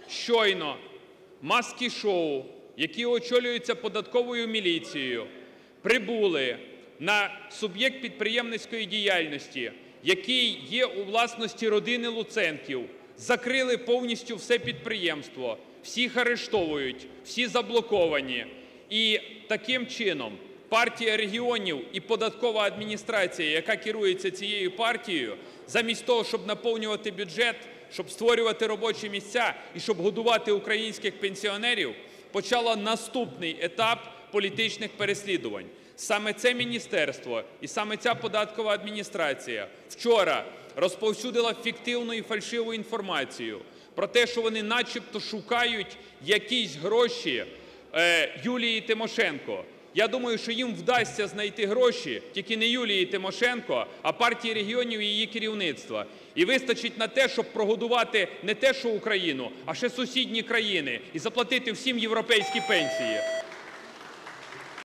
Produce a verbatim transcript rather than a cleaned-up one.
щойно маски-шоу, які очолюються податковою міліцією, прибули на суб'єкт підприємницької діяльності, який є у власності родини Луценків, закрили повністю все підприємство, всіх арештовують, всі заблоковані. І таким чином Партія регіонів і податкова адміністрація, яка керується цією партією, замість того, щоб наповнювати бюджет, щоб створювати робочі місця і щоб годувати українських пенсіонерів, почала наступний етап політичних переслідувань. Саме це міністерство і саме ця податкова адміністрація вчора розповсюдила фіктивну і фальшиву інформацію про те, що вони начебто шукають якісь гроші е, Юлії Тимошенко. Я думаю, що їм вдасться знайти гроші тільки не Юлії Тимошенко, а партії регіонів і її керівництва. І вистачить на те, щоб прогодувати не те, що Україну, а ще сусідні країни і заплатити всім європейські пенсії.